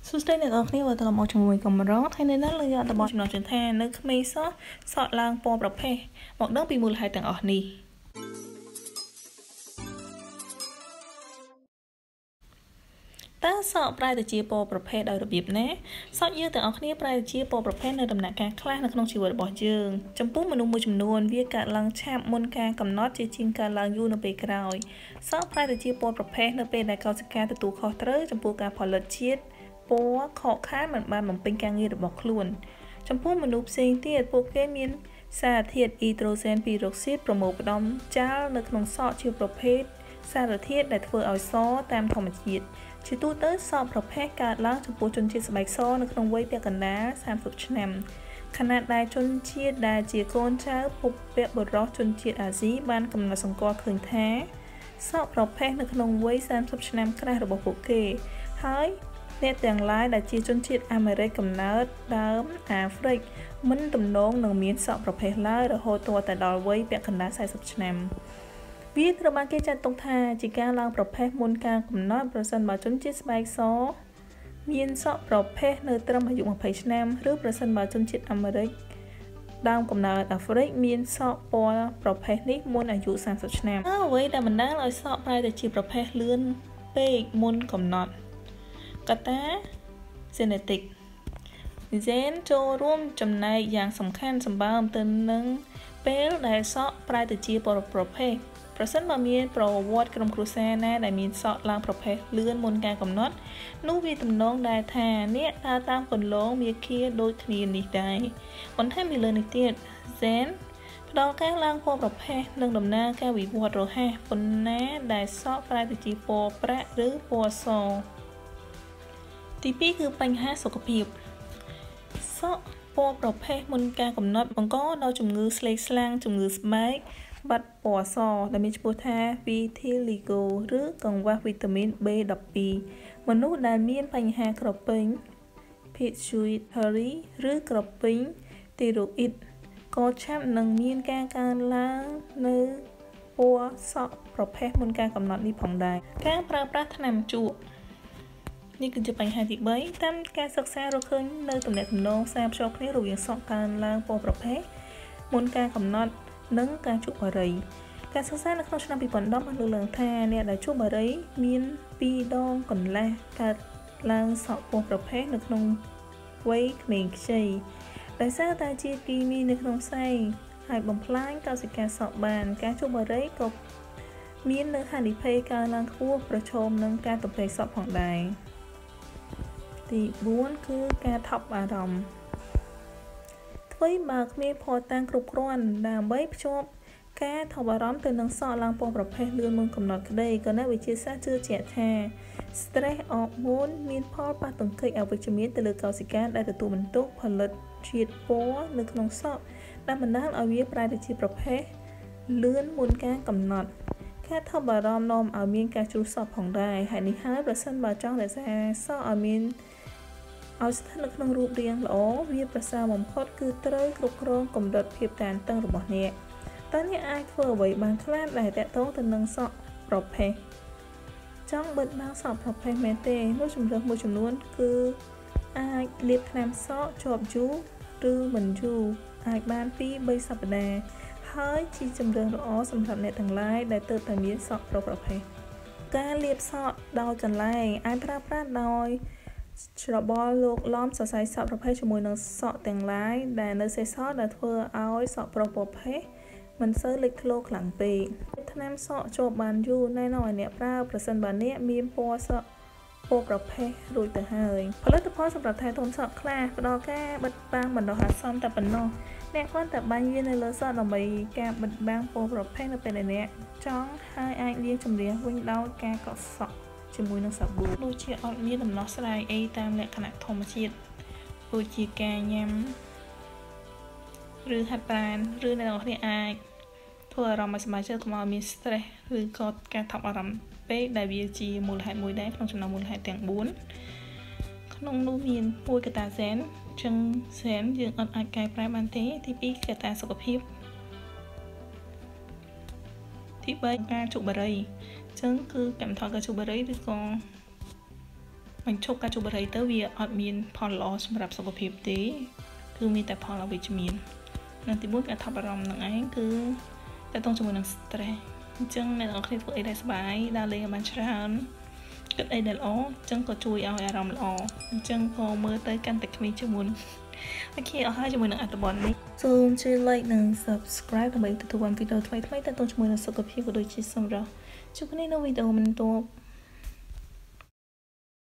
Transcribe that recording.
សួស្តីអ្នកនរគ្នាត្រឡប់មកជាមួយកម្រថ្ងៃនេះលើយកតបចំណុចថានៅក្មេងសក់ឡើងពណ៌ប្រភេទមកដឹងពីមូលហេតុទាំងអស់នេះតើសក់ប្រែទៅជាពណ៌ប្រភេទដោយរបៀបណាសក់យើងទាំងអស់គ្នាប្រែទៅជាពណ៌ប្រភេទនៅដំណាក់កាលខ្លះនៅក្នុងជីវិតរបស់យើងចំពោះមនុស្សមួយចំនួនវាកើតឡើងឆាប់មុនការកំណត់ជាជាងកើតឡើងយូរនៅពេលក្រោយសក់ប្រែទៅជាពណ៌ប្រភេទនៅពេលដែលកោសិកាទទួលខុសត្រូវចំពោះការផលិតជាតិពណ៌ខកខានមិនបានបំពេញការងាររបស់ខ្លួនចំពោះមនុស្សផ្សេងទៀតពួកគេមានសារធាតុអ៊ីដ្រូសែនពីរ៉ុកស៊ីតប្រមូលផ្ដុំចាល់នៅក្នុងសក់ជាប្រភេទសារធាតុដែលធ្វើឲ្យសតាមធម្មជាតិជាទូទៅសក់ប្រភេទកើតឡើងចំពោះជនជាតិស្បែកសនៅក្នុងវ័យពាក់កណ្ដាល30ឆ្នាំខណៈដែលជនជាតិដែលជាកូនចៅពុព្វបុរសជនជាតិអាស៊ីបានកំណត់សម្គាល់ឃើញថាសក់ប្រភេទនៅក្នុងវ័យ30ឆ្នាំក្រោយរបស់ពួកគេហើយអ្នកទាំងឡាយដែលជាជនជាតិអាមេរិកកំណើតដើមអាហ្វ្រិកមិនទំនងនឹងមានសក់ប្រភេទឡើយរហូតទាល់តែដល់វ័យពាក់កណ្ដាល40ឆ្នាំវាត្រូវបានគេចាត់ទុកថាជាការឡើងប្រភេទមុនការកំណត់ប្រសិនបើជនជាតិស្បែកសមានសក់ប្រភេទនៅត្រឹមអាយុ20ឆ្នាំឬប្រសិនបើជនជាតិអាមេរិកដើមកំណើតអាហ្វ្រិកមានសក់ពណ៌ប្រភេទនេះមុនអាយុ30ឆ្នាំអ្វីដែលបណ្ដាលឲ្យសក់ប្រែទៅជាប្រភេទលឿនពេកមុនកំណត់កត្តា genetic ហ្សែនចូលរួមចំណែកយ៉ាងសំខាន់សម្បើមទៅនឹងពេលដែលសក់ប្រែទៅជាប្រភេទប្រសិនបើមានប្រវត្តិក្រុមគ្រួសារណាដែលមានសក់ឡើងប្រភេទលឿនមុនការកំណត់នោះវាទំនងដែរថាអ្នកដើរតាមគន្លងមាគាដូចគ្នានេះដែរបន្ថែមពីលើនេះទៀតហ្សែនផ្ដល់ការឡើងពណ៌ប្រភេទនិងដំណើរការវិវត្តរហ័សប៉ុណ្ណាដែលសក់ប្រែទៅជាពណ៌ប្រាក់ឬពណ៌សទី2គឺបញ្ហាសុខភាពសក់ពណ៌ប្រភេទមុនការកំណត់បង្កដល់ជំងឺស្លេកស្លាំងជំងឺស្បែកបាត់ពណ៌សដែលមានឈ្មោះថា Vitiligo ឬកង្វះវីតាមីន B12 មនុស្សដែលមានបញ្ហាក្រពើ Pituitary ឬក្រពើ Thyroid ក៏ឆាប់នឹងមានការកើនឡើងនៅពណ៌សក់ប្រភេទមុនការកំណត់នេះផងដែរការប្រើប្រាស់ថ្នាំជក់នេះគឺជាបញ្ហាទី3តាមការសិក្សារកឃើញនៅទំនាក់ទំនងសារភ្ជាប់គ្នារវាងសក់កើនឡើងពណ៌ប្រភេទមុនការកំណត់និងការជក់បារីការសិក្សានៅក្នុងឆ្នាំ2010បានលើកឡើងថាអ្នកដែលជក់បារីមាន2ដងកន្លះកើតឡើងសក់ពណ៌ប្រភេទនៅក្នុងវ័យក្មេងខ្ចីដោយសារតែជាតិគីមីនៅក្នុងផ្សែងហើយបំផ្លាញកោសិកាសក់បានការជក់បារីក៏មាននៅហានិភ័យកើនឡើងខ្ពស់ប្រឈមនឹងការទំពេរសក់ផងដែរទី4គឺការថប់អារម្មណ៍អ្វីបើគ្មានភស្តុតាងគ្រប់គ្រាន់ដើម្បីភ្ជាប់ការថប់អារម្មណ៍ទៅនឹងសក់ឡើងពណ៌ប្រភេទលឿនមុនកំណត់ក្តីក៏អ្នកវិទ្យាសាស្ត្រជឿជាក់ថា stress hormone មានផលប៉ះទង្គិចអវិជ្ជមានទៅលើកោសិកាដែលទទួលបន្ទុកផលិតជាតិពណ៌នៅក្នុងសក់ដែលបណ្ដាលឲ្យវាប្រែទៅជាប្រភេទលឿនមុនការកំណត់ការថប់អារម្មណ៍នាំឲ្យមានការជ្រុះសក់ផងដែរហើយនេះហើយប្រសិនបើចង់រក្សាសក់ឲ្យស្ថិតនៅក្នុងរូបរាងល្អវាប្រសើរបំផុតគឺត្រូវគ្រប់គ្រងកម្រិតភាពតានតឹងរបស់អ្នកតើអ្នកអាចធ្វើអ្វីបានខ្លះដែលទាក់ទងទៅនឹងសក់ប្រភេទចង់បិទបាំងសក់ប្រភេទមែនទេនោះជំរើសមួយចំនួនគឺអាចលាបថ្នាំសក់ជាប់យូរឬមិនយូរអាចបាន 2-3 សប្តាហ៍ហើយជាជំរើសល្អសម្រាប់អ្នកទាំងឡាយដែលទើបតែមានសក់ប្រភេទការលាបសក់ដោយកន្លែងអាចប្រើប្រាស់ដោយច្របល់លោកឡំសរសៃសក់ប្រភេទជាមួយនឹងសក់ទាំងឡាយដែលនៅសេសសល់ដែលធ្វើឲ្យសក់ប្រភេទមិនសូវលេចធ្លោខ្លាំងពេកថ្នាំសក់ជាប់បានយូរណែនាំឲ្យអ្នកប្រើប្រសិនបើអ្នកមានពណ៌សក់ពណ៌ប្រភេទរួចទៅហើយផលិតផលសម្រាប់ថែទាំសក់ខ្លះផ្ដល់ការបិទបាំងបណ្ដោះអាសន្នតែប៉ុណ្ណោះអ្នកគ្រាន់តែបាញ់វានៅលើសក់ដើម្បីការបិទបាំងពណ៌ប្រភេទនៅពេលដែលអ្នកចង់ហើយអាចលាងជម្រះវិញដោយការកត់សក់ជាមួយនឹងសាប៊ូដូចជាអត់មានដំណោះស្រាយអីតាមលក្ខណៈធម្មជាតិដូចជាការញ៉ាំឬហាត់ប្រាណឬអ្នកនរគ្នាអាចធ្វើអារម្មណ៍ឲ្យសប្បាយចិត្តកុំឲ្យមាន stress ឬក៏ការថប់អារម្មណ៍ពេកដែលវាជាមូលហេតុមួយដែរក្នុងចំណោមមូលហេតុទាំង4ក្នុងនោះមាន1កត្តាហ្សែនចឹងហ្សែនយើងអត់អាចកែប្រែបានទេទី2កត្តាសុខភាពទី3ការជក់បារីចឹងគឺកម្មវិធីការជក់បារីឬក៏បញ្ឈប់ការជប់បរិយទៅវាអត់មានផលល្អសម្រាប់សុខភាពទេគឺមានតែផលអវិជ្ជមាននៅទី1ការថប់អារម្មណ៍នឹងឯងគឺតើតងជាមួយនឹង stress អញ្ចឹងអ្នកនរគ្នាធ្វើអីដែលសប្បាយដើរលេងឲ្យបានច្រើនគិតអីដែលល្អអញ្ចឹងក៏ជួយឲ្យអារម្មណ៍ល្អអញ្ចឹងក៏មើលទៅកាន់តែក្មេងជាងមុនអូខេអស់ហើយជាមួយនឹងអត្ថបទនេះសូមជួយ like និង subscribe ដើម្បីទទួលបានវីដេអូថ្មីៗតទៅជាមួយនឹងសុខភាពក៏ដូចជាសម្រាប់ជួបគ្នានៅវីដេអូបន្ទាប់